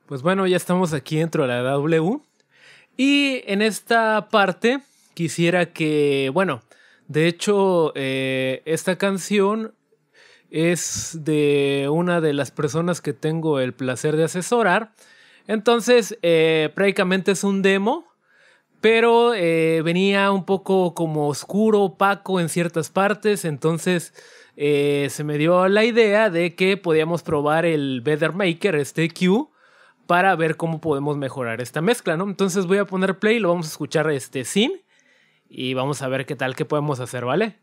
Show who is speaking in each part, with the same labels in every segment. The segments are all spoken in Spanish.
Speaker 1: Pues bueno, ya estamos aquí dentro de la W. Y en esta parte quisiera que, bueno, de hecho, esta canción es de una de las personas que tengo el placer de asesorar. Entonces, prácticamente es un demo, pero venía un poco como oscuro, opaco en ciertas partes. Entonces, se me dio la idea de que podíamos probar el Better Maker, este Q, para ver cómo podemos mejorar esta mezcla, ¿no? Entonces voy a poner play, lo vamos a escuchar sin y vamos a ver qué tal, qué podemos hacer, ¿vale?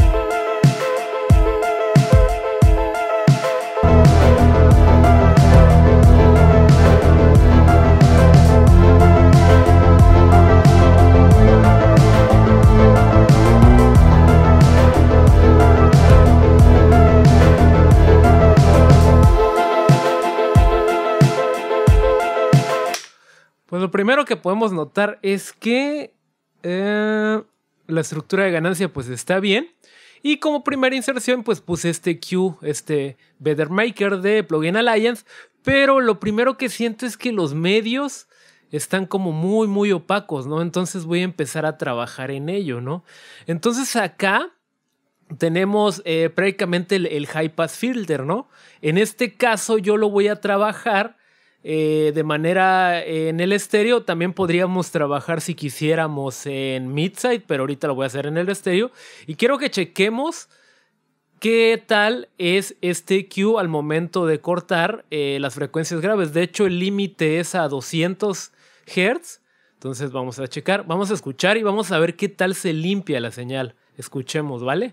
Speaker 1: Pues lo primero que podemos notar es que la estructura de ganancia pues está bien. Y como primera inserción pues puse este Q, este Better Maker de Plugin Alliance. Pero lo primero que siento es que los medios están como muy opacos, ¿no? Entonces voy a empezar a trabajar en ello, ¿no? Entonces acá tenemos prácticamente el High Pass Filter, ¿no? En este caso yo lo voy a trabajar de manera en el estéreo. También podríamos trabajar si quisiéramos en midside, pero ahorita lo voy a hacer en el estéreo. Y quiero que chequemos qué tal es este Q al momento de cortar las frecuencias graves. De hecho, el límite es a 200 Hz. Entonces vamos a checar, vamos a escuchar y vamos a ver qué tal se limpia la señal. Escuchemos, ¿vale?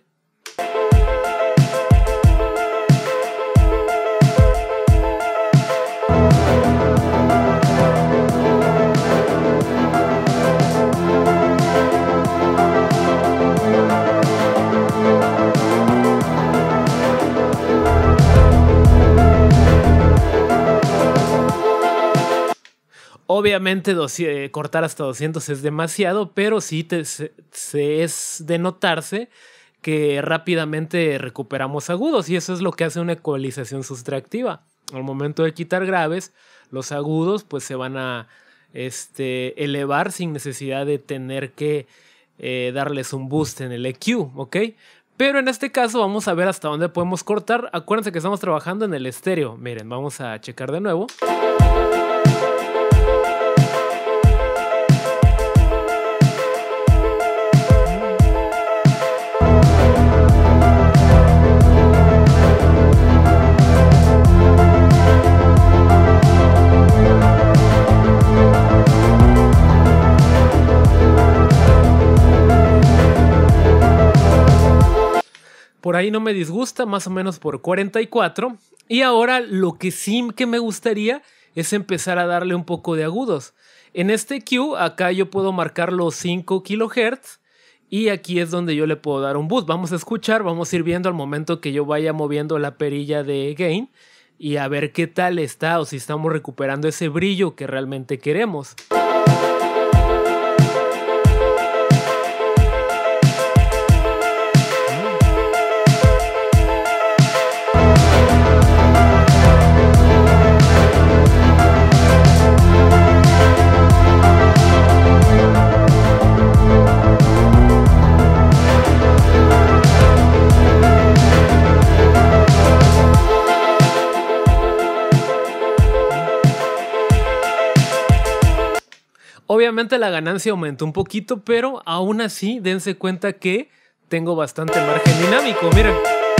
Speaker 1: Obviamente cortar hasta 200 es demasiado, pero sí es de notarse que rápidamente recuperamos agudos, y eso es lo que hace una ecualización sustractiva. Al momento de quitar graves, los agudos pues se van a elevar sin necesidad de tener que darles un boost en el EQ, ¿ok? Pero en este caso vamos a ver hasta dónde podemos cortar. Acuérdense que estamos trabajando en el estéreo. Miren, vamos a checar de nuevo. Por ahí no me disgusta, más o menos por 44. Y ahora lo que sí que me gustaría es empezar a darle un poco de agudos. En este Q, acá yo puedo marcar los 5 kHz. Y aquí es donde yo le puedo dar un boost. Vamos a escuchar, vamos a ir viendo al momento que yo vaya moviendo la perilla de gain. Y a ver qué tal está, o si estamos recuperando ese brillo que realmente queremos. Obviamente la ganancia aumentó un poquito, pero aún así dense cuenta que tengo bastante margen dinámico, miren.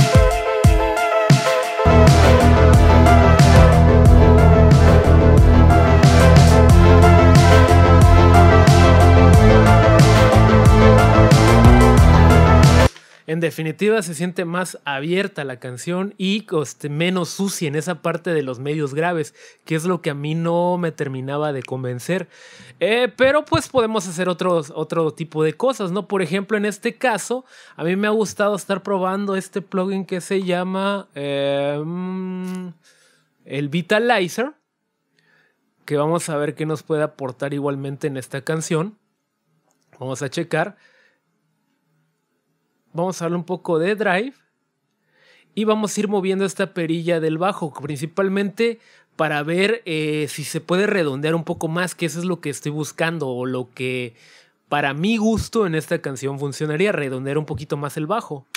Speaker 1: En definitiva se siente más abierta la canción y menos sucia en esa parte de los medios graves, que es lo que a mí no me terminaba de convencer. Pero pues podemos hacer otro tipo de cosas, ¿no? Por ejemplo, en este caso, a mí me ha gustado estar probando este plugin que se llama el Vitalizer, que vamos a ver qué nos puede aportar igualmente en esta canción. Vamos a checar. Vamos a darle un poco de drive y vamos a ir moviendo esta perilla del bajo, principalmente para ver si se puede redondear un poco más, que eso es lo que estoy buscando, o lo que para mi gusto en esta canción funcionaría, redondear un poquito más el bajo.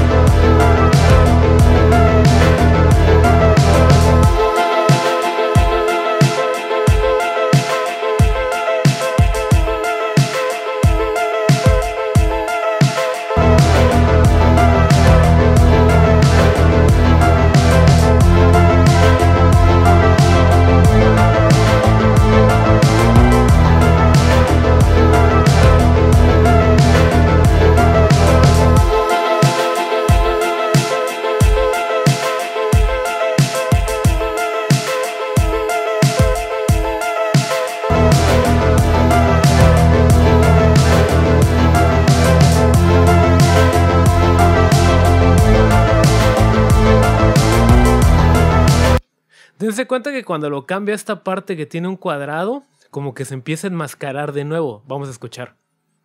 Speaker 1: Dense cuenta que cuando lo cambia esta parte que tiene un cuadrado, como que se empieza a enmascarar de nuevo. Vamos a escuchar.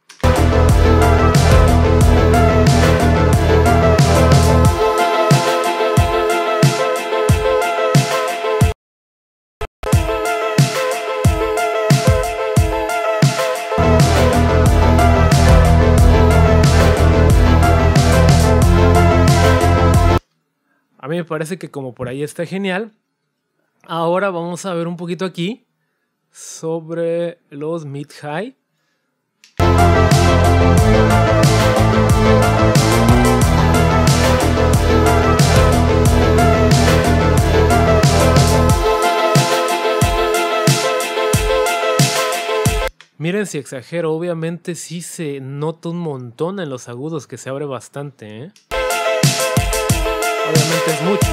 Speaker 1: A mí me parece que como por ahí está genial. Ahora vamos a ver un poquito aquí sobre los mid-high. Miren si exagero, obviamente sí se nota un montón en los agudos que se abre bastante, ¿eh? Obviamente es mucho.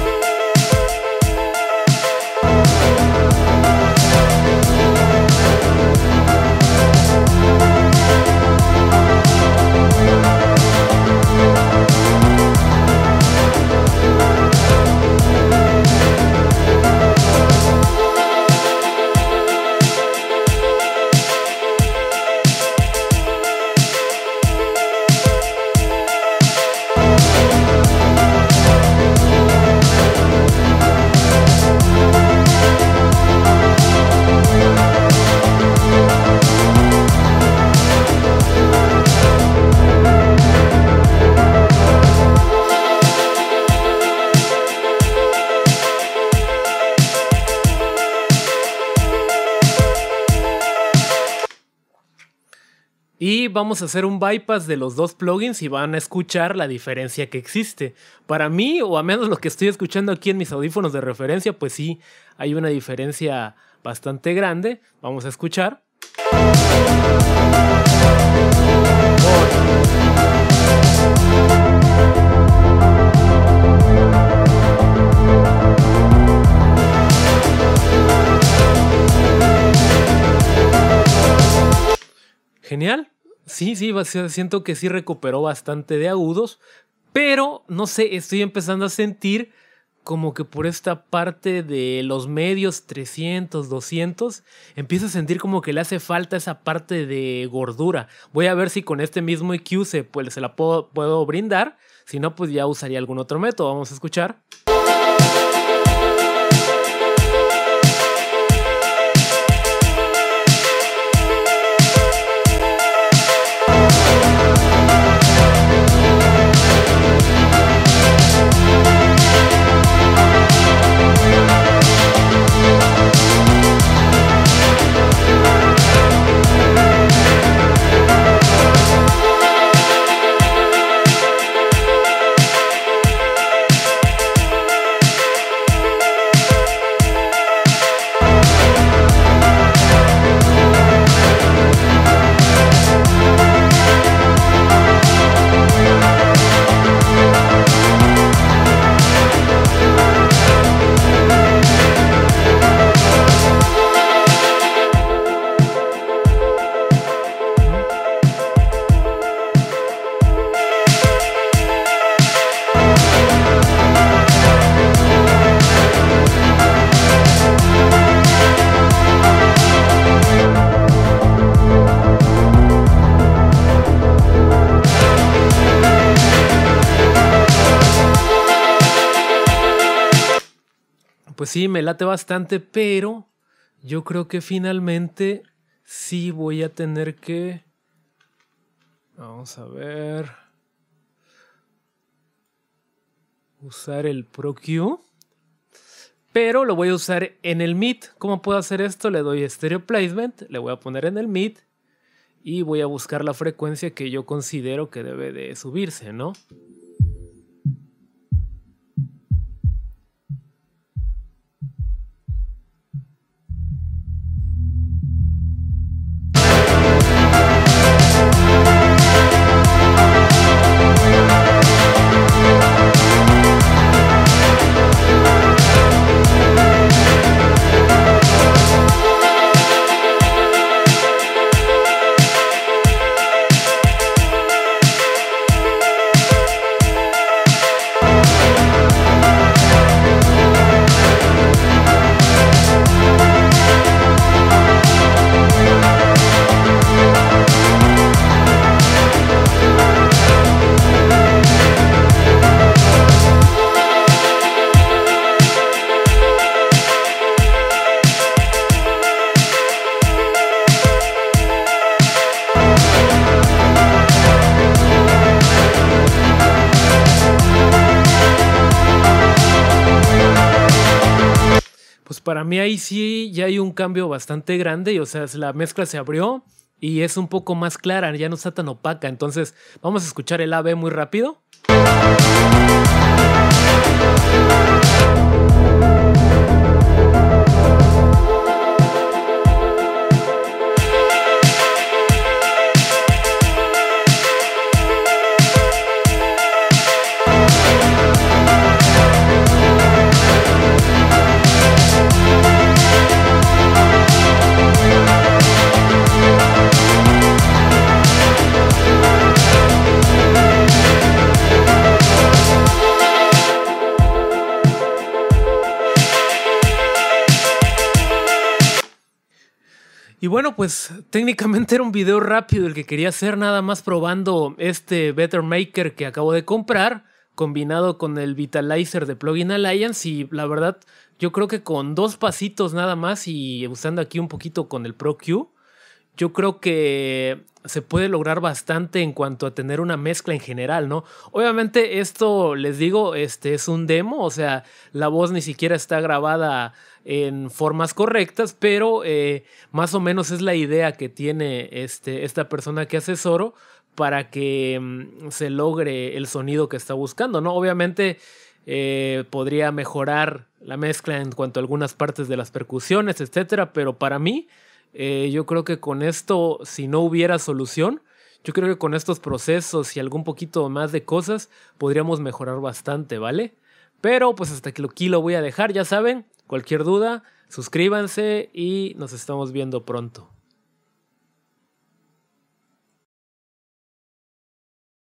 Speaker 1: Y vamos a hacer un bypass de los dos plugins y van a escuchar la diferencia que existe. Para mí, o a menos lo que estoy escuchando aquí en mis audífonos de referencia, pues sí, hay una diferencia bastante grande. Vamos a escuchar. Genial. Sí, siento que sí recuperó bastante de agudos, pero no sé, estoy empezando a sentir como que por esta parte de los medios 300, 200, empiezo a sentir como que le hace falta esa parte de gordura. Voy a ver si con este mismo EQ se la puedo brindar, si no pues ya usaría algún otro método. Vamos a escuchar. Sí, me late bastante, pero yo creo que finalmente sí voy a tener que... Vamos a ver... Usar el Pro Q. Pero lo voy a usar en el mid. ¿Cómo puedo hacer esto? Le doy Stereo Placement, le voy a poner en el mid y voy a buscar la frecuencia que yo considero que debe de subirse, ¿no? Pues para mí ahí sí ya hay un cambio bastante grande y o sea, la mezcla se abrió y es un poco más clara, ya no está tan opaca. Entonces vamos a escuchar el AB muy rápido. Y bueno, pues técnicamente era un video rápido el que quería hacer, nada más probando este Better Maker que acabo de comprar, combinado con el Vitalizer de Plugin Alliance. Y la verdad, yo creo que con 2 pasitos nada más y usando aquí un poquito con el Pro Q, yo creo que se puede lograr bastante en cuanto a tener una mezcla en general, ¿no? Obviamente esto, les digo, es un demo, o sea, la voz ni siquiera está grabada en formas correctas, pero más o menos es la idea que tiene esta persona que asesoro para que se logre el sonido que está buscando, ¿no? Obviamente podría mejorar la mezcla en cuanto a algunas partes de las percusiones, etcétera, pero para mí yo creo que con esto, si no hubiera solución, yo creo que con estos procesos y algún poquito más de cosas podríamos mejorar bastante, ¿vale? Pero pues hasta aquí lo voy a dejar, ya saben, cualquier duda, suscríbanse y nos estamos viendo pronto.